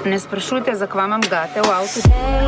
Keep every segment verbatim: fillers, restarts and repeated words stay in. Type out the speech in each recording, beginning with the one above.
Ne sprašujte, za kva imam gate v avtu.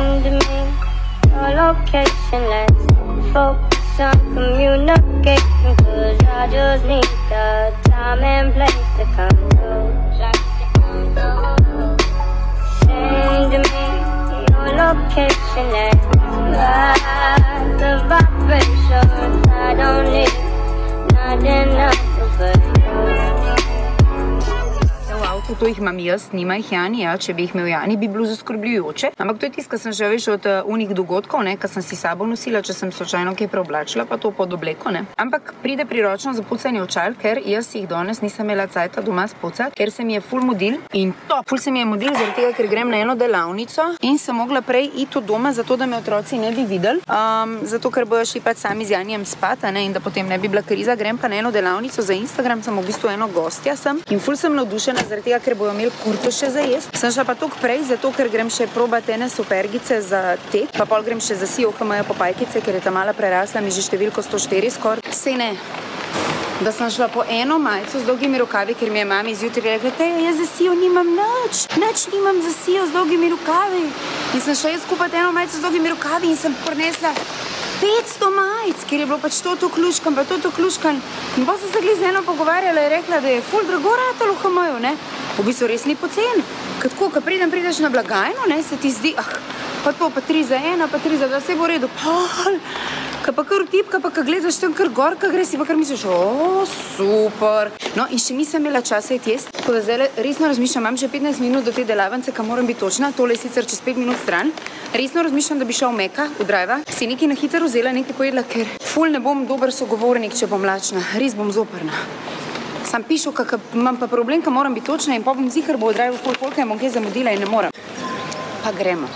To jih imam jaz, nima jih Jani, ja. Če bi jih imel Jani, bi bilo zaskrbljujoče. Ampak to je tisto, kar sem že veš od uh, unih dogodkov, ne, kar sem si sabo nosila, če sem slučajno kaj preoblačila, pa to pod obleko, ne. Ampak pride priročno za pucanje očal, ker jaz jih danes nisem imela cajta doma spucati, ker se mi je ful mudil in to, ful se mi je mudil zaradi tega, ker grem na eno delavnico in sem mogla prej iti od doma, zato da me otroci ne bi videli, um, zato ker bojo šli pač sami z Janijem spat, ne, in da potem ne bi bila kriza. Grem pa na eno delavnico za Instagram, sem v bistvu eno gostja sem in ful sem navdušena zaradi tega, ker bojo imeli kurto še za jesti. Sem šla pa tok prej, zato ker grem še probati ene supergice za tek, pa pol grem še za si O H M-ja popajkice, ker je ta mala prerasla mi že številko sto štiri skor. Sej ne, da sem šla po eno majico z dolgimi rokavi, ker mi je mami zjutraj rekla, te, jaz za sijo nimam nič, nič nimam za sijo z dolgimi rokavi. In sem šla jaz skupati eno majico z dolgimi rokavi in sem prinesla petsto majic, ker je bilo pač to to ključkan, pa to to ključkan. In pa sem se glih z eno pogovarjala in rekla, da je ful drago ratalo v H M-ju, ne. V bistvu res ni pocen. Kad tako, kad pridem, prideš na blagajno, ne, se ti zdi, ah, pa to, pa tri za ena, pa tri za dva, vse bo v redu. Pol, ka pa kar utipka, pa ka gledaš tam kar gor, ka gre si, pa kar misliš, o, super. No, in še nisem imela časa iti jesti, tako da zdaj resno razmišljam, imam še petnajst minut do te delavnice, ka moram biti točna, tole je sicer čez pet minut stran. Resno razmišljam, da bi šel v Meka, v Drajva, si nekaj na hitro vzela, nekaj pojedla, ker ful ne bom dober sogovornik, če bom lačna, res bom zoprna. Sam pišu, kak imam pa problem, ka moram biti točna in pa bom zihar bo v Drajvu ful polka in bom kaj zamudila in ne moram. Pa gremo.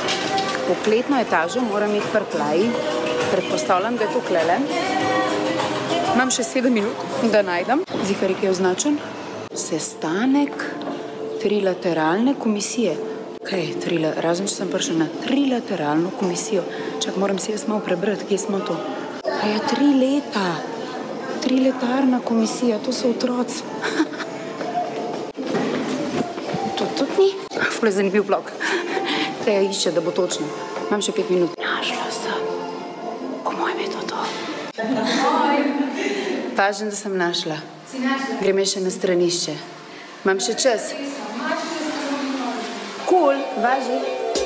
V kletno etažo moram iti prplaji, predpostavljam, da je to klele. Imam še sedem minut, da najdem. Zihar je kaj označen? Sestanek trilateralne komisije. Kaj je trila? Razen, če sem prišla na trilateralno komisijo. Čak, moram si jaz malo prebrati, kje smo to. A je tri leta. Triletarna komisija, to so otroci. To tudi ni? Ful je zanimiv vlog. Teja išče, da bo točno. Imam še pet minut. Našla sem. Po mojem je to to. Važem, da sem našla. Grem še na stranišče. Imam še čas. Cool, važi.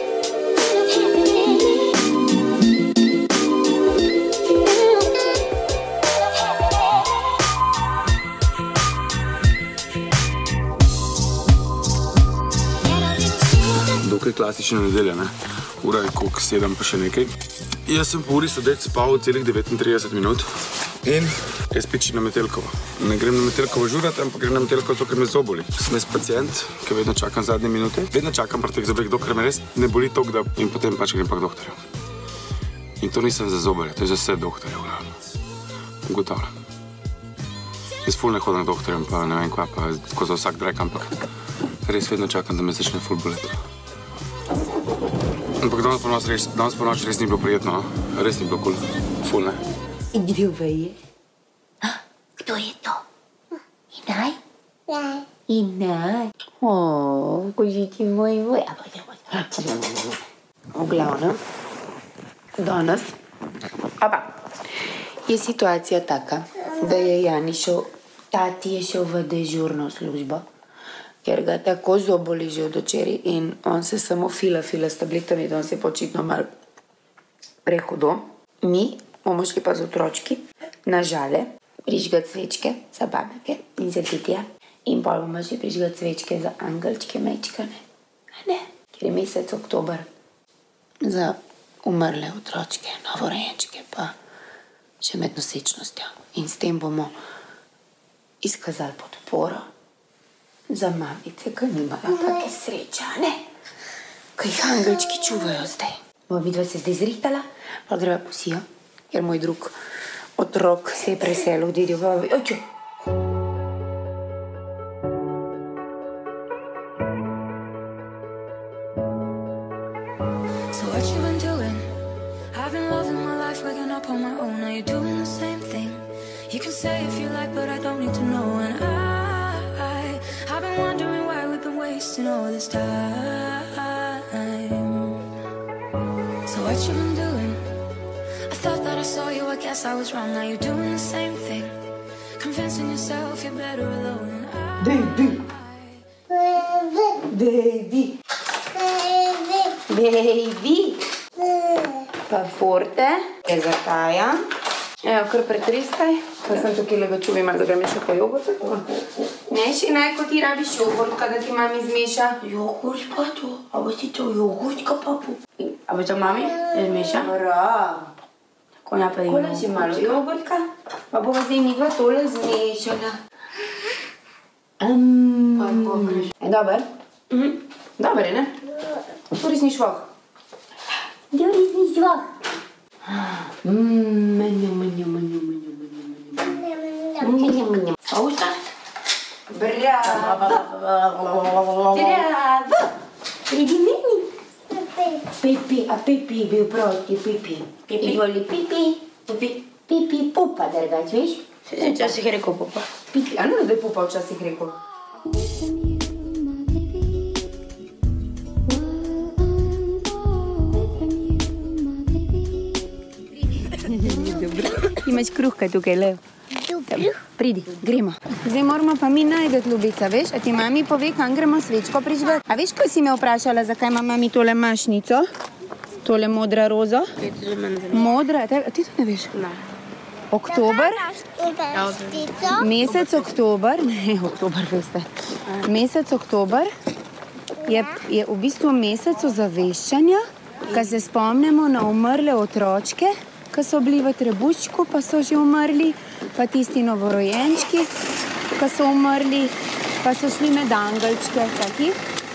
Dokaj klasična nedelja, ne? Ura je koliko, sedem pa še nekaj. Jaz sem po uri sodeč spal celih devetintrideset minut in jaz pičim na Metelkovo. Ne grem na Metelkovo žurati, ampak grem na Metelkovo, zato ker me zoboli. Sem jaz pacient, ki vedno čakam zadnje minute. Vedno čakam pri teh zobeh, dokler me res ne boli toliko, da in potem pač grem pa k doktorju. In to nisem za zobolje, to je za vse doktorje, glavno. Ugotavljam. Jaz ful ne hodim k doktorjem, pa ne vem kva, pa tako za vsak drek, ampak res vedno čakam, da me začne ful boleti. Ampak danes po noč res, danes po noč res ni bilo prijetno, no? Res ni bilo kul, ful, ne? Kdo pa je? Kdo je to? Inaj? Inaj. O, kožiti moj, moj. V glavnem, danes, opa, je situacija taka, da je Jani šel, tati je šel v dežurno službo, ker ga tako zoboli že od včeraj in on se samo fila, fila s tabletami, da on se je počitno malo prehudo. Mi bomo šli pa z otročki na Žale, prižgati svečke za babake in za titija in pa bomo šli prižgati svečke za angelčke, mečkane, a ne? Ker je mesec oktober za umrle otročke, novorojenčke pa še med nosečnostjo. In s tem bomo izkazali podporo za mamice, ki nimajo take sreče, ne? Ki jih angelčki čuvajo zdaj. Bova vidva se zdaj zrihtala, pa greva po sijo, ker moj drug otrok se je preselil v dedijo. Oču! So what you been doing? I've been loving my life, waking up on my own. Are you doing the same thing? You can say if you like, but I don't need to know. And I I've been wondering why we've been wasting all this time. what you've been doing. I thought that I saw you, I guess I was wrong. Now you're doing the same thing, convincing yourself you're better alone. Baby. Baby. Baby. Pa forte, je zataja. Evo, kar pretriskaj. Pa sem tukaj lega čuvi, malo da grem še po jogurtu. Ne, še naj, ko ti rabiš jogurtka, da ti mami zmeša. Jogurt pa to? A bo ti to jogurtka, papu? A bo to mami zmeša? Prav. Tako napravimo. Kole še malo jogurtka, pa bova zdaj mi dva tole zmešala. Je dober? Dober je, ne? Turisni švoh. Turisni švoh. Mmm, manjo, manjo, manjo, manjo, manjo, manjo. Manjo, manjo. A usta? Bravo. Bravo. Pridi meni. Pepi, a Pepi je bil proti, Pepi. Izvoli Pepi. Pepi. Pepi pupa, drgač, veš? Se včasih rekel pupa. Pepi, a ne da je pupa včasih rekel? Imaš kruhka tukaj, Leo? Dobro. Pridi, gremo. Zdaj moramo pa mi najdeti, Ljubica, veš? A ti mami pove, kam gremo svečko prižgati? A veš, ko si me vprašala, zakaj ima mami tole mašnico? Tole modra rozo? Modra, a ti to ne veš? Ne. Oktober? Mesec oktober, ne, oktober, veste. Mesec oktober je, je v bistvu mesec ozaveščanja, ko se spomnimo na umrle otročke, ki so bili v trebuščku, pa so že umrli, pa tisti novorojenčki, ki so umrli, pa so šli med angelčke. Taki.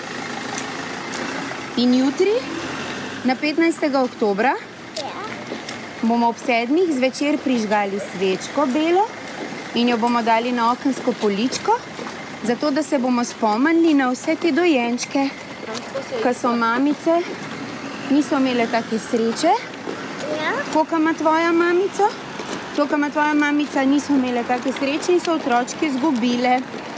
In jutri, na petnajstega oktobra, bomo ob sedmih zvečer prižgali svečko belo in jo bomo dali na okensko poličko, zato da se bomo spomnili na vse te dojenčke, ki so mamice, niso imele take sreče, koliko ima tvoja mamica? Koliko ima tvoja mamica, niso imele take sreče in so otročke izgubile.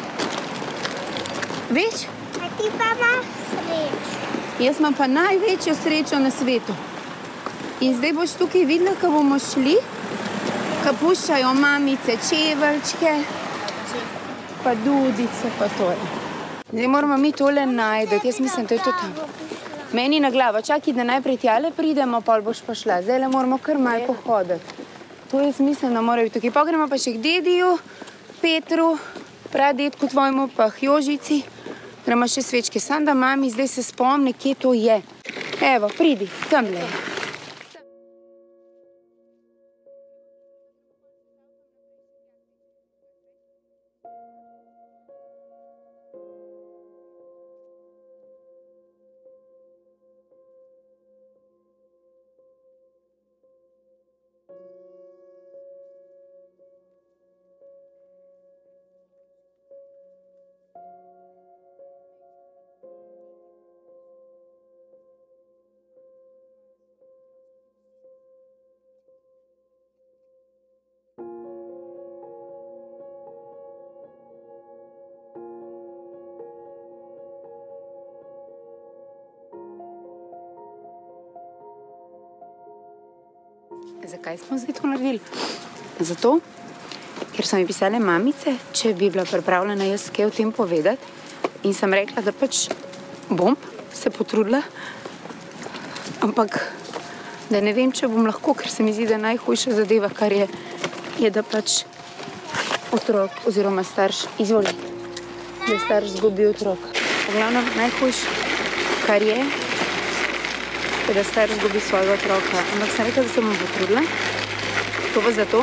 Veš? A ti pa imaš srečo. Jaz imam pa največjo srečo na svetu. In zdaj boš tukaj videla, ko bomo šli, ko puščajo mamice čeveljčke, pa dudice, pa tole. Zdaj moramo mi tole najdeti. Jaz mislim, da je to tam. Meni na glavo. Čakaj, da najprej tjale pridemo, pol boš pa šla. Zdaj le moramo kar malo pohoditi. To jaz mislim, da morajo tukaj. Pa gremo pa še k dediju, Petru, pradedku tvojemu, pa k Jožici. Gremo še svečke. Sam da mami zdaj se spomni, kje to je. Evo, pridi, tamle je. Zakaj smo zdaj to naredili? Zato, ker so mi pisale mamice, če bi bila pripravljena jaz kaj o tem povedati. In sem rekla, da pač bom se potrudila, ampak da ne vem, če bom lahko, ker se mi zdi, da najhujša zadeva, kar je, je, da pač otrok oziroma starš izvoli, da starš zgubi otroka. Glavno, najhujš, kar je, da starš zgubi svojega otroka. Ampak sem rekla, da se bom potrudila. To pa zato,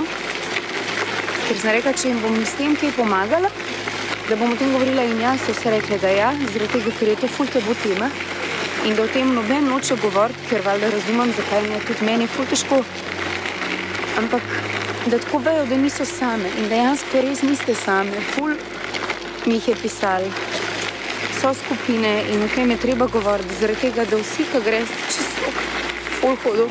ker sem rekla, če jim bom s tem kaj pomagala, da bom o tem govorila in jaz, so vse rekli, da ja, zaradi tega, ker je to ful tabu tema in da o tem noben noče govoriti, ker valjda razumem, zakaj ne, tudi meni je ful težko. Ampak, da tako vejo, da niso same in dejansko res niste same. Ful mi jih je pisali. So skupine in o tem je treba govoriti, zaradi tega, da vsi, ki greste čisto ful hodo,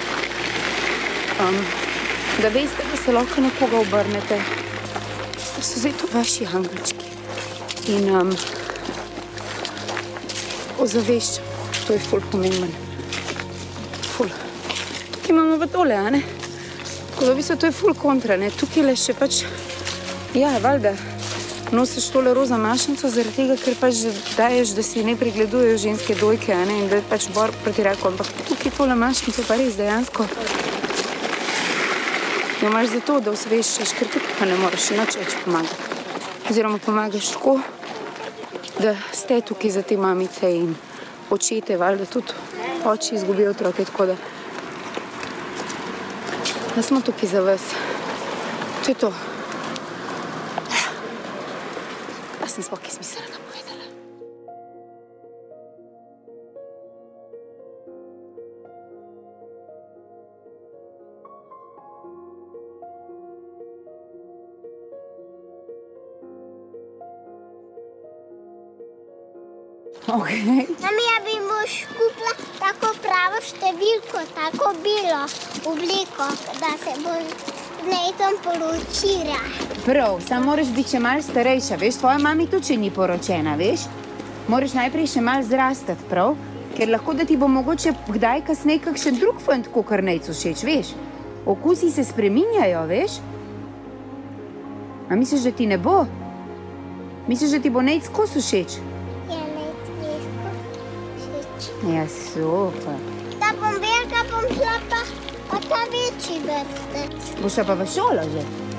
um, da veste, da se lahko na koga obrnete. Ker so zdaj to vaši angelčki. In um, ozaveščam, to je ful pomemben. Ful. tukaj imamo pa tole, a ne? Tako da v bistvu to je ful kontra, ne? Tukaj le še pač, ja, valjda, nosiš tole roza mašnico zaradi tega, ker pač daješ, da si ne pregledujejo ženske dojke, a ne? In da je pač bor proti raku, ampak tukaj tole mašnico pa res dejansko jo imaš zato, da osveščaš, ker tukaj pa ne moreš nič več pomagati. Oziroma pomagaš tako, da ste tukaj za te mamice in očete, valjda tudi oči izgubijo otroke, tako da da smo tukaj za vas. To je to. Pa sem sploh kaj smiselnega povedala. Okay. Mami, bi boš kupila tako pravo številko, tako bilo obliko, da se bo z netom poročila. Prav, samo moraš biti še malo starejša, veš, tvoja mami tudi še ni poročena, veš? Moraš najprej še malo zrastati, prav? Ker lahko da ti bo mogoče kdaj kasneje kakšen drug fant kakor Nejcu všeč, veš? Okusi se spreminjajo, veš? A misliš, da ti ne bo? Misliš, da ti bo Nejc kos všeč? Ja, super. Da bom velika, bom šla pa, pa ta večji vrstec. Boš šla pa v šolo že?